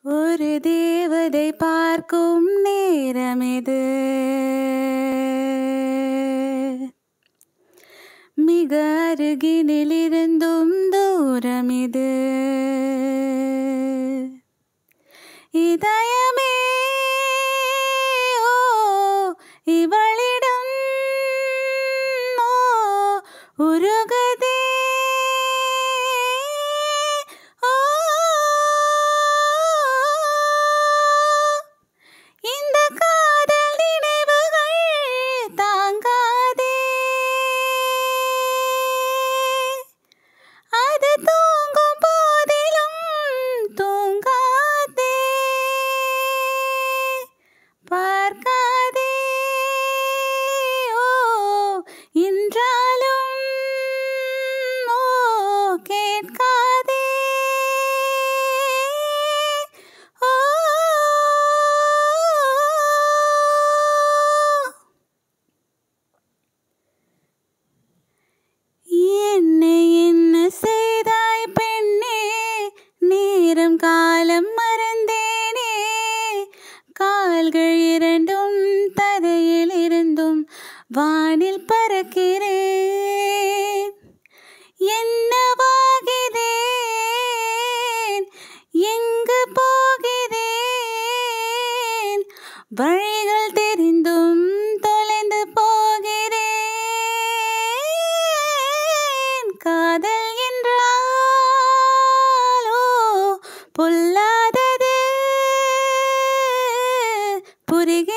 ஒரு தேவதை பார்க்கும் நேரம் இது, மிக அருகினிலிருந்தும் தூரம் இது. இதயமே ஓ இவளிடம் ஓ உருகுதே. ஓ இந்த காதல் நினைவுகள் தாங்காதே, அது தூங்கும் போதிலும் தூங்காதே, பார்க்காதே ஓ இன்றாலும் ஓ கேட்காதே. ஓ என்னை என்ன செய்தாய் பெண்ணே, நேரம் காலம் மறந்தேனே, கால்கள் இரண்டும் தரையில் இருந்தும் வானில் பறக்கிறேன். என்னவாகிறேன், எங்கு போகிறேன், வழிகள் தெரிந்தும் தொலைந்து போகிறேன். காதல் என்றாலோ பொல்லாதது, புரிகிறது